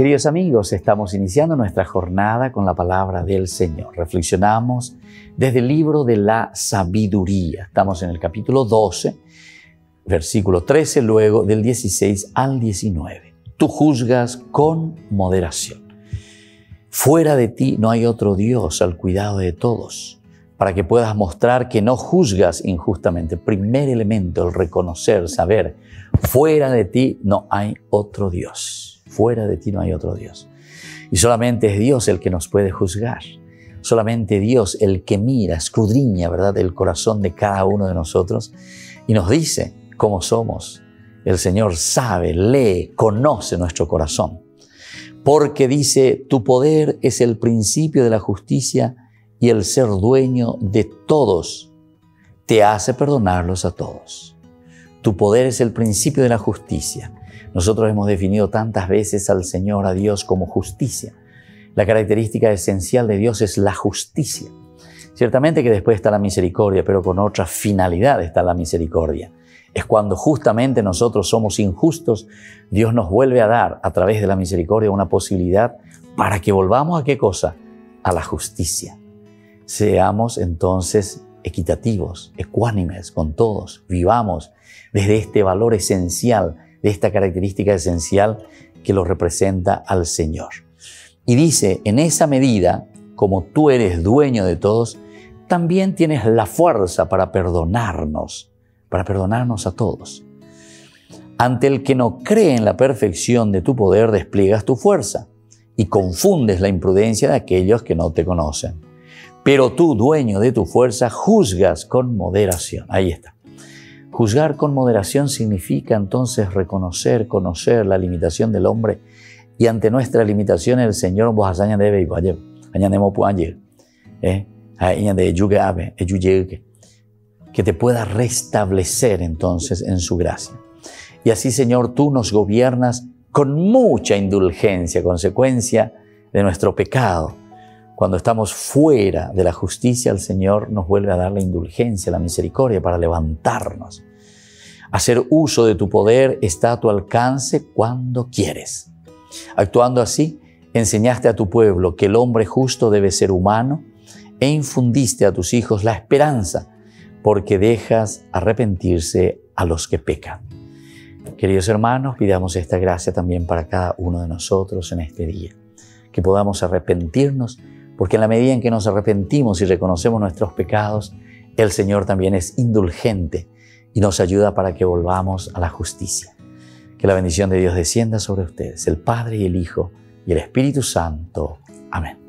Queridos amigos, estamos iniciando nuestra jornada con la palabra del Señor. Reflexionamos desde el libro de la sabiduría. Estamos en el capítulo 12, versículo 13, luego del 16 al 19. Tú juzgas con moderación. Fuera de ti no hay otro Dios al cuidado de todos, para que puedas mostrar que no juzgas injustamente. Primer elemento, el reconocer, saber. Fuera de ti no hay otro Dios. Fuera de ti no hay otro Dios. Y solamente es Dios el que nos puede juzgar. Solamente Dios el que mira, escudriña, ¿verdad?, el corazón de cada uno de nosotros y nos dice cómo somos. El Señor sabe, lee, conoce nuestro corazón. Porque dice, tu poder es el principio de la justicia y el ser dueño de todos te hace perdonarlos a todos. Tu poder es el principio de la justicia. Nosotros hemos definido tantas veces al Señor, a Dios, como justicia. La característica esencial de Dios es la justicia. Ciertamente que después está la misericordia, pero con otra finalidad está la misericordia. Es cuando justamente nosotros somos injustos, Dios nos vuelve a dar a través de la misericordia una posibilidad para que volvamos ¿a qué cosa? A la justicia. Seamos entonces equitativos, ecuánimes con todos, vivamos desde este valor esencial, de esta característica esencial que lo representa al Señor. Y dice, en esa medida, como tú eres dueño de todos, también tienes la fuerza para perdonarnos a todos. Ante el que no cree en la perfección de tu poder, despliegas tu fuerza y confundes la imprudencia de aquellos que no te conocen. Pero tú, dueño de tu fuerza, juzgas con moderación. Ahí está. Juzgar con moderación significa entonces reconocer, conocer la limitación del hombre y ante nuestra limitación el Señor nos debe que te pueda restablecer entonces en su gracia. Y así, Señor, tú nos gobiernas con mucha indulgencia, consecuencia de nuestro pecado. Cuando estamos fuera de la justicia, el Señor nos vuelve a dar la indulgencia, la misericordia para levantarnos. Hacer uso de tu poder está a tu alcance cuando quieres. Actuando así, enseñaste a tu pueblo que el hombre justo debe ser humano e infundiste a tus hijos la esperanza porque dejas arrepentirse a los que pecan. Queridos hermanos, pidamos esta gracia también para cada uno de nosotros en este día. Que podamos arrepentirnos, porque en la medida en que nos arrepentimos y reconocemos nuestros pecados, el Señor también es indulgente y nos ayuda para que volvamos a la justicia. Que la bendición de Dios descienda sobre ustedes, el Padre y el Hijo y el Espíritu Santo. Amén.